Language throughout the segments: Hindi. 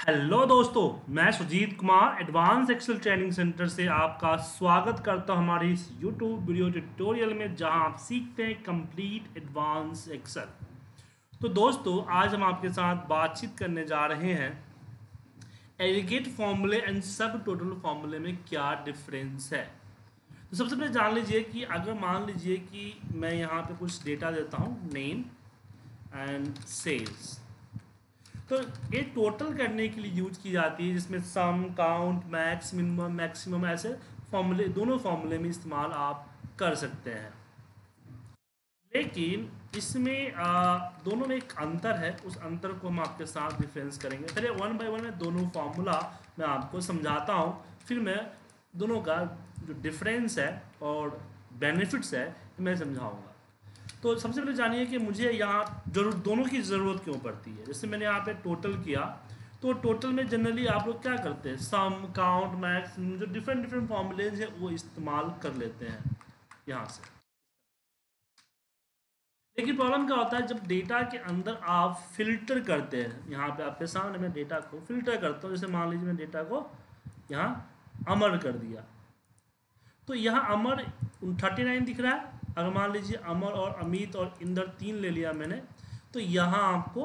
हेलो दोस्तों, मैं Sujeet Kumar advance Excel training centre से आपका स्वागत करता हूं हमारी इस यूट्यूब वीडियो ट्यूटोरियल में, जहां आप सीखते हैं कंप्लीट एडवांस एक्सेल। तो दोस्तों, आज हम आपके साथ बातचीत करने जा रहे हैं एग्रीगेट फॉर्मूले एंड सब टोटल फॉर्मूले में क्या डिफरेंस है। तो सबसे पहले जान लीजिए कि अगर मान लीजिए कि मैं यहाँ पे कुछ डेटा देता हूँ, नेम एंड सेल्स, तो ये टोटल करने के लिए यूज की जाती है, जिसमें sum, count, max, minimum, maximum ऐसे फॉर्मूले, दोनों फॉर्मूले में इस्तेमाल आप कर सकते हैं। लेकिन इसमें दोनों में एक अंतर है, उस अंतर को हम आपके साथ डिफरेंस करेंगे। चलिए वन बाय वन में दोनों फार्मूला मैं आपको समझाता हूँ, फिर मैं दोनों का जो डिफरेंस है और बेनिफिट्स है मैं समझाऊंगा। तो सबसे पहले जानिए कि मुझे यहाँ जरूर दोनों की ज़रूरत क्यों पड़ती है। जैसे मैंने यहाँ पे टोटल किया, तो टोटल में जनरली आप लोग क्या करते हैं, सम, काउंट, मैक्स, जो डिफरेंट डिफरेंट फॉर्मूलेज हैं वो इस्तेमाल कर लेते हैं यहाँ से। लेकिन प्रॉब्लम क्या होता है, जब डेटा के अंदर आप फिल्टर करते हैं, यहाँ पे आपके सामने मैं डेटा को फिल्टर करता हूँ। जैसे मान लीजिए मैं डेटा को यहाँ अमर कर दिया, तो यहाँ अमर 39 दिख रहा है। अगर मान लीजिए अमर और अमित और इंदर तीन ले लिया मैंने, तो यहाँ आपको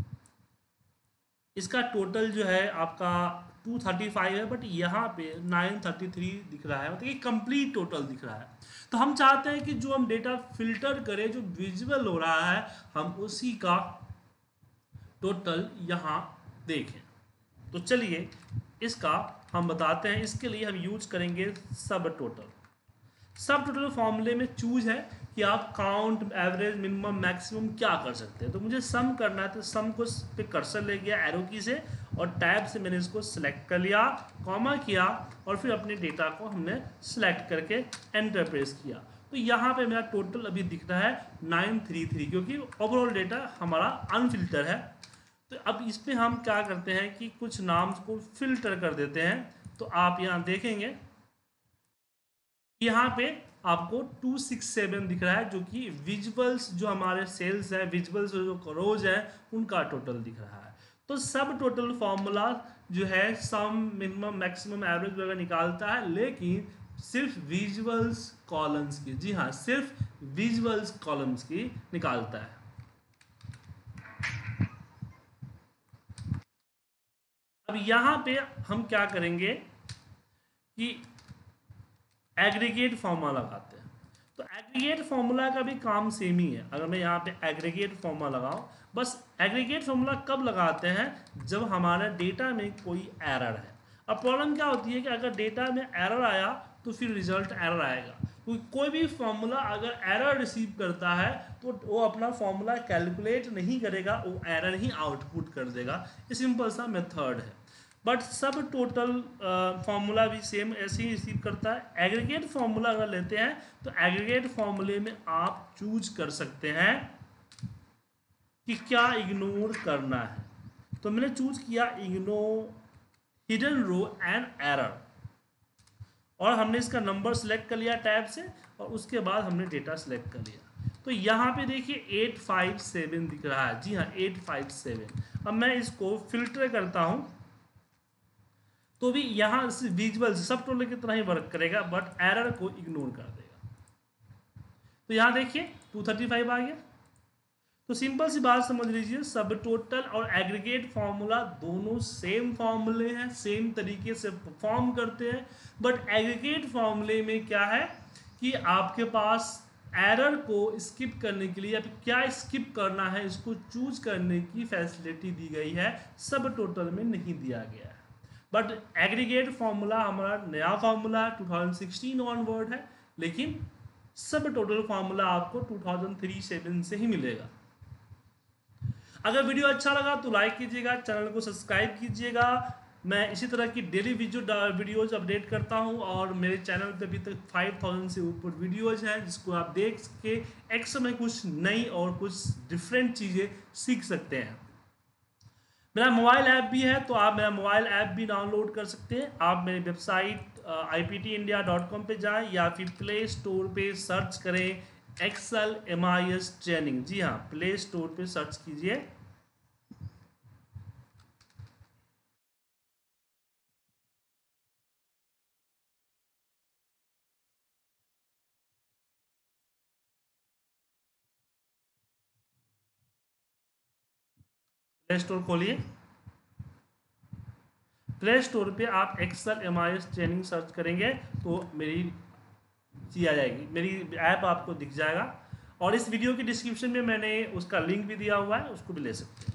इसका टोटल जो है आपका 235 है, बट यहाँ पे 933 दिख रहा है, मतलब ये कंप्लीट टोटल दिख रहा है। तो हम चाहते हैं कि जो हम डेटा फिल्टर करें, जो विजुअल हो रहा है, हम उसी का टोटल यहाँ देखें। तो चलिए इसका हम बताते हैं। इसके लिए हम यूज करेंगे सब टोटल। सब टोटल फॉर्मूले में चूज है कि आप काउंट, एवरेज, मिनिमम, मैक्सिमम क्या कर सकते हैं। तो मुझे सम करना है, तो सम को पे कर्सर ले गया एरो की से, और टैब से मैंने इसको सिलेक्ट कर लिया, कॉमा किया, और फिर अपने डेटा को हमने सिलेक्ट करके एंटर प्रेस किया। तो यहाँ पे मेरा टोटल अभी दिख रहा है 933, क्योंकि ओवरऑल डेटा हमारा अनफिल्टर है। तो अब इस पर हम क्या करते हैं कि कुछ नाम्स को फिल्टर कर देते हैं। तो आप यहाँ देखेंगे यहाँ पे आपको 267 दिख रहा है, जो कि विजुअल्स, जो हमारे सेल्स है, विजुअल्स जो रोज है, उनका टोटल दिख रहा है। तो सब टोटल फॉर्मूला जो है सम, मिनिमम, मैक्सिमम, एवरेज वगैरह निकालता है, लेकिन सिर्फ विजुअल्स कॉलम्स की, जी हाँ, सिर्फ विजुअल्स कॉलम्स की निकालता है। अब यहाँ पे हम क्या करेंगे कि एग्रीगेट फॉर्मूला लगाते हैं। तो एग्रीगेट फॉर्मूला का भी काम सेम ही है। अगर मैं यहाँ पे एग्रीगेट फॉर्मूला लगाऊं, बस एग्रीगेट फॉर्मूला कब लगाते हैं, जब हमारे डेटा में कोई एरर है। अब प्रॉब्लम क्या होती है कि अगर डेटा में एरर आया तो फिर रिजल्ट एरर आएगा। कोई भी फॉर्मूला अगर एरर रिसीव करता है तो वो अपना फॉर्मूला कैलकुलेट नहीं करेगा, वो एरर ही आउटपुट कर देगा। ये सिंपल सा मेथड है। बट सब टोटल फॉर्मूला भी सेम ऐसे ही रिसीव करता है। एग्रीगेट फॉर्मूला अगर लेते हैं, तो एग्रीगेट फॉर्मूले में आप चूज कर सकते हैं कि क्या इग्नोर करना है। तो मैंने चूज किया ignore hidden row and error, और हमने इसका नंबर सेलेक्ट कर लिया टैब से, और उसके बाद हमने डेटा सेलेक्ट कर लिया। तो यहाँ पे देखिए 857 दिख रहा है, जी हाँ 857। अब मैं इसको फिल्टर करता हूँ, तो भी यहाँ विजुअल सब टोटल की तरह ही वर्क करेगा, बट एरर को इग्नोर कर देगा। तो यहाँ देखिए 235 आ गया। तो सिंपल सी बात समझ लीजिए, सब टोटल और एग्रीगेट फार्मूला दोनों सेम फार्मूले हैं, सेम तरीके से परफॉर्म करते हैं। बट एग्रीगेट फार्मूले में क्या है कि आपके पास एरर को स्किप करने के लिए, क्या स्किप करना है इसको चूज करने की फैसिलिटी दी गई है, सब टोटल में नहीं दिया गया है। बट एग्रीगेट फार्मूला हमारा नया फार्मूला 2016 ऑनवर्ड है, लेकिन सब टोटल फार्मूला आपको 2037 से ही मिलेगा। अगर वीडियो अच्छा लगा तो लाइक कीजिएगा, चैनल को सब्सक्राइब कीजिएगा। मैं इसी तरह की डेली वीडियोज अपडेट करता हूं, और मेरे चैनल पे अभी तक 5000 से ऊपर वीडियोज हैं, जिसको आप देख के एक समय कुछ नई और कुछ डिफरेंट चीज़ें सीख सकते हैं। मेरा मोबाइल ऐप भी है, तो आप मेरा मोबाइल ऐप भी डाउनलोड कर सकते हैं। आप मेरी वेबसाइट iptindia.com पे जाएं, या फिर प्ले स्टोर पे सर्च करें एक्सेल MIS ट्रेनिंग। जी हाँ, प्ले स्टोर पे सर्च कीजिए प्ले स्टोर खोलिए, प्ले स्टोर पे आप एक्सेल एमआईएस ट्रेनिंग सर्च करेंगे तो मेरी चीज आ जाएगी, मेरी ऐप आपको दिख जाएगा। और इस वीडियो की डिस्क्रिप्शन में मैंने उसका लिंक भी दिया हुआ है, उसको भी ले सकते हैं।